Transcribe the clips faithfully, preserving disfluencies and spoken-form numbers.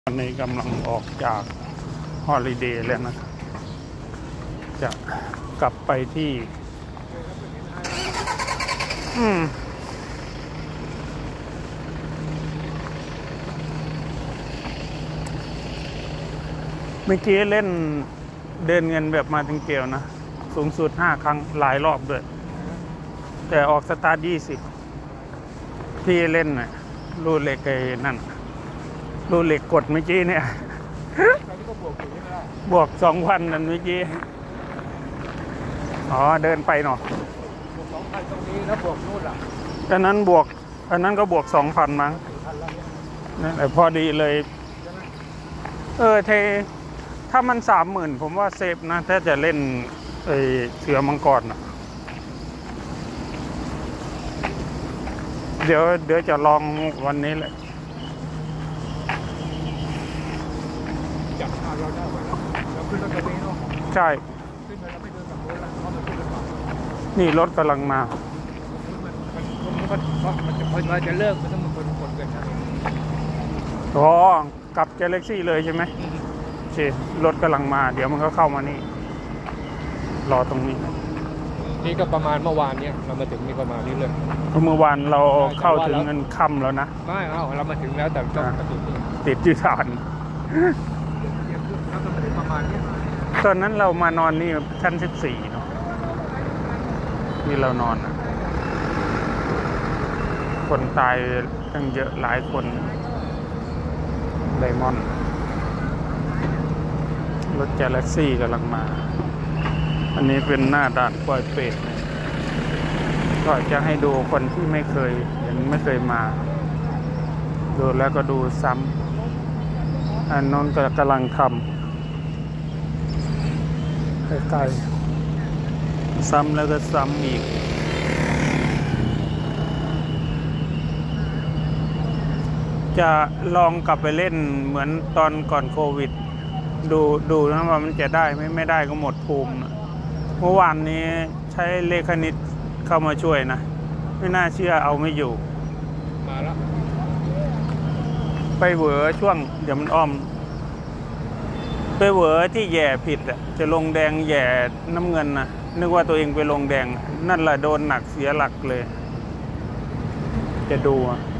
วันนี้กำลังออกจากฮอลิเดย์แล้วนะจะกลับไปที่อืมเมื่อกี้เล่นเดินเงินแบบมาถึงเกลียวนะสูงสุดห้าครั้งหลายรอบด้วยแต่ออกสตาร์ทยี่สิบที่เล่นน่ะรูเหล็กไอ้นั่นรูเหล็กกดเมื่อกี้เนี่ยบวกสองพันนั่นเมื่อกี้อ๋อเดินไปเนาะบวกสองพันตรงนี้แล้วบวกนู่นล่ะอันนั้นบวกอันนั้นก็บวกสองพันมั้งนั่นแหละพอดีเลยเออเทถ้ามันสามหมื่นผมว่าเซฟนะถ้าจะเล่นไอเสือมังกรนะเดี๋ยวเดี๋ยวจะลองวันนี้แหละจับเราได้ไว้แล้วเราขึ้นรถกระบะเนาะใช่ขึ้นไปแล้วไม่เดินกับรถแล้วเพราะมันขึ้นไปก่อนนี่รถกำลังมามันมันมันเพราะมันจะพอเราจะเลิกมันต้องมันคนคนกันนะอ๋อกลับ Galaxy เลยใช่ไหมโอเครถกำลังมาเดี๋ยวมันก็เข้ามานี่รอตรงนี้นี่ก็ประมาณเมื่อวานเนี้ยเรามาถึงนี่ประมาณนี้เลยเมื่อวานเราเข้าถึงเงินค่ำแล้วนะไม่เอาเรามาถึงแล้วแต่ต้องติดติดที่ฐานตอนนั้นเรามานอนนี่ชั้นสิบสี่เนาะที่เรานอนนะคนตายตั้งเยอะหลายคนไดมอนด์รถ Galaxy กำลังมาอันนี้เป็นหน้าด่านปล่อยเป็ดก็จะให้ดูคนที่ไม่เคยเห็นไม่เคยมาดูแล้วก็ดูซ้ำอันน้องก็กำลังทำใกล้ๆซ้ำแล้วก็ซ้ำอีกจะลองกลับไปเล่นเหมือนตอนก่อนโควิดดูดูนะว่ามันจะได้ไม่ไม่ได้ก็หมดภูมินะเมื่อวานนี้ใช้เลขคณิตเข้ามาช่วยนะไม่น่าเชื่อเอาไม่อยู่มาแล้วไปเหวอช่วงเดี๋ยวมันอ้อมไปเหวอที่แย่ผิดอ่ะจะลงแดงแย่น้ำเงินนะนึกว่าตัวเองไปลงแดงนั่นแหละโดนหนักเสียหลักเลยจะดู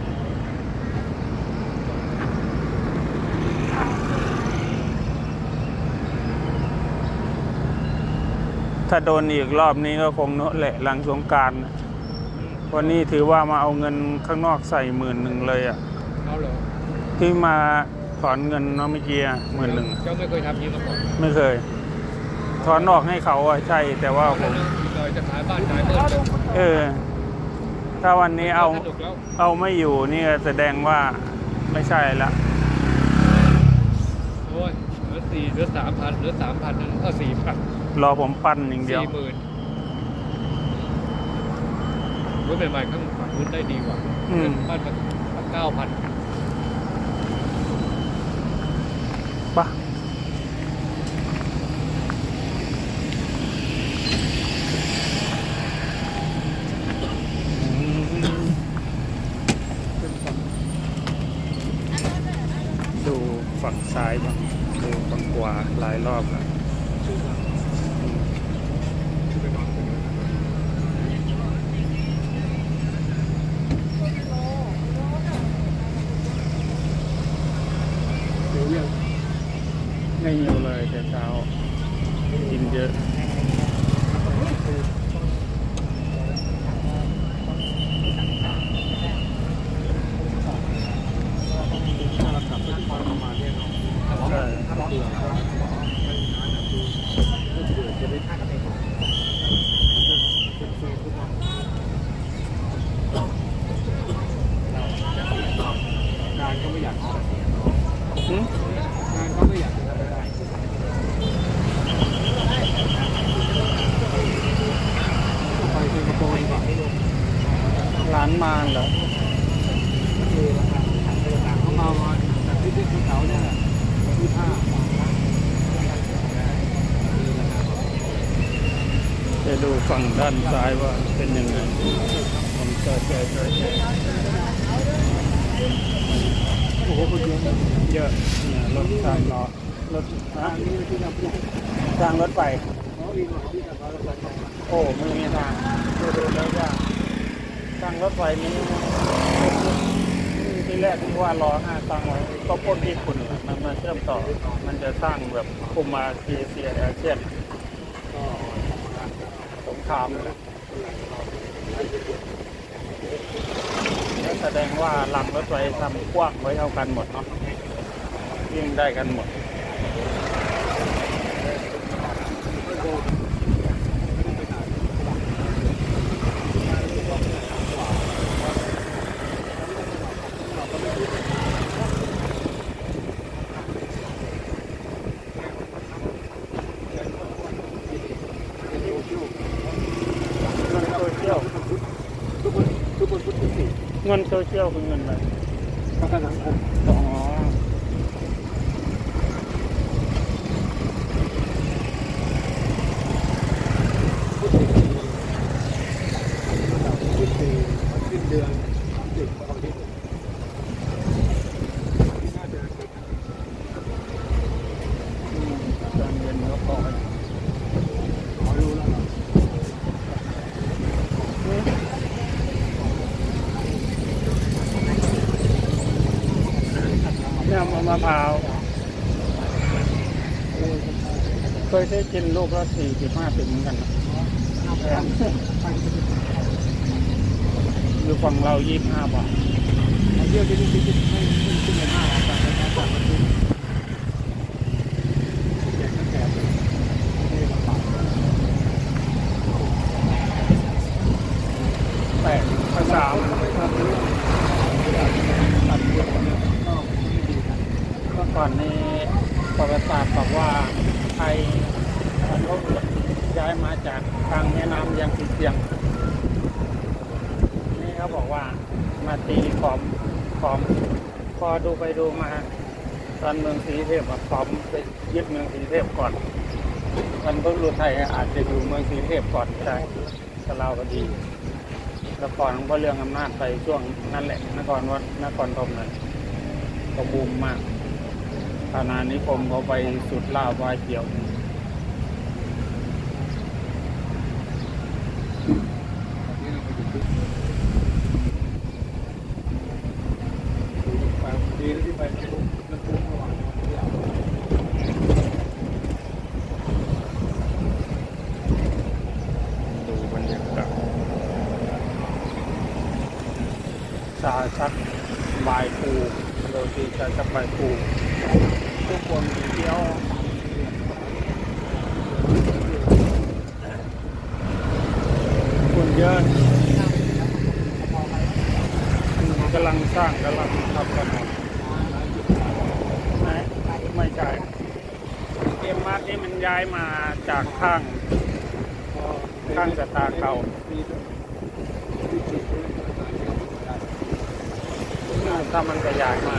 ถ้าโดนอีกรอบนี้ก็คงโน้แหละหลังสงกรานต์วันนี้ถือว่ามาเอาเงินข้างนอกใส่หมื่นหนึ่งเลยอ่ะเอาเหรอที่มาถอนเงินเนาะเมื่อกี้หมื่นหนึ่งเจ้าไม่เคยทำนี้มาก่อนไม่เคยถอนออกให้เขาอ่ะใช่แต่ว่าผมจะขายบ้านขายเมืองเออถ้าวันนี้เอาเอาไม่อยู่นี่แสดงว่าไม่ใช่ละโอ้ยเหลือสี่เหลือสามพันเหลือสามพันนึงเออสี่พันรอผมปั้นอย่างเดียวสี่หมื่นรถใหม่ๆข้างฝั่งนู้นได้ดีกว่าบ้านมันเก้าพันปะดูฝั่งซ้ายบ้างดูฝั่งขวาหลายรอบแล้วไม่หิวเลยแต่เช้ากินเยอะใช่งานก็ไม่อยากทำงานก็ไม่อยากทำได้ไปสิงคโปร์ดีกว่าร้านมานเหรอเขามาวันแต่ที่ที่เขาเนี่ยที่ห้าจะดูฝั่งด้านซ้ายว่าเป็นยังไงผมจะแก้ๆอ้โหคนเยอะนะเยอะเนี่ยรถสามล้อรถทางนี้ที่ทำไม่ได้ทางรถไฟเขาอีกหน่อยที่ทำรถไฟต่อโอ้ไม่มีทางดูดูแล้วยากทางรถไฟนี้ที่แรกที่ว่ารอห้าตังไว้ก็พ้นญี่ปุ่นมันมาเชื่อมต่อ มันจะสร้างแบบคุมมาเอเชียอาเซียนก็สงครามแล้วแสดงว่าหลังรถไฟทำกว้างไว้เท่ากันหมดเนาะยิ่งได้กันหมดเงินโซเชียลทุกคนทุกคนพุทธสิเงินโซเชียลคือเงินอะไรประกันสังคมอ๋อพุทธสิพุทธสิสิ้นเดือนสามสิบของที่น่าจะเกิดอืมตอนเย็นก็พอกันขอรู้แล้วเหรอเนี่ยมะพร้าวเคยได้กินลูกละสี่สิบห้าสิบเหมือนกันนะแพงอยู่ฝั่งเรายี่สิบห้าบาทเอาเที่ยวที่นี่ที่ที่ไม่ไม่ขึ้นเลยมากแต่ในการต่างประเทศแจกตั้งแต่ไม่ได้ลำบากแปดภาษามันไม่ทำเรื่องตัดเรื่องเนี่ยก็ไม่ดีนะเมื่อก่อนนี้ประวัติศาสตร์บอกว่าไทยมันก็ย้ายมาจากทางแม่น้ำยังติดเสียง นี่เขาบอกว่ามาตีขอมขอมพอดูไปดูมาตอนเมืองศรีเทพอะขอมไปยึดเมืองศรีเทพก่อนมันก็รู้ไทยอาจจะอยู่เมืองศรีเทพก่อนก็ได้สลาวดีแล้วก่อนก็เรื่องอำนาจไปช่วงนั่นแหละนครวัดนครธมนั่นก็บูมมากอาณานิคมเขาไปสุดลาววายเกี่ยวนี่เราไปดูที่ไปดีแล้วที่ไปน้ำพุน้ำพุระหว่างที่เราดูบรรยากาศชาชักบายปูโรตีชาชักบายปูทุกคนเที่ยวคนเยอะกำลังสร้างกำลังทำกันไหมไม่ใช่เกมมาร์ทนี่มันย้ายมาจากข้าง ข้างสตาร์เก่าถ้ามันขยายมา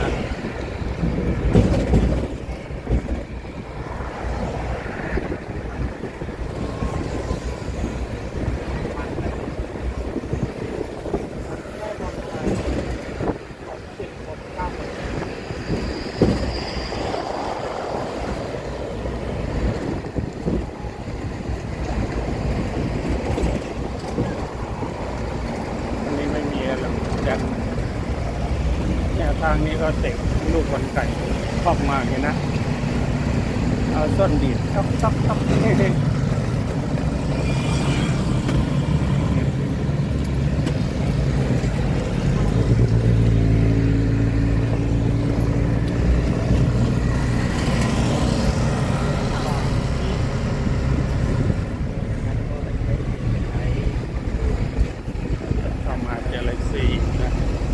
อันนี้ไม่มีอะไรยันเนี่ยทางนี้ก็เตะลูกบอลไก่ชอบมากเลยนะ เอาส้นดีดทับทับทับทำมาเจลิซีนะ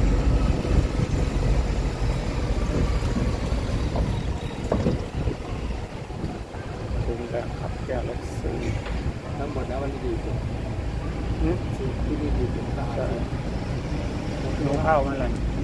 ถึงแล้วครับเจลิซีทั้งหมดแล้วมันดีสุดอืมที่นี่ดีสุดสะอาดหนูเข้ามาเลยเ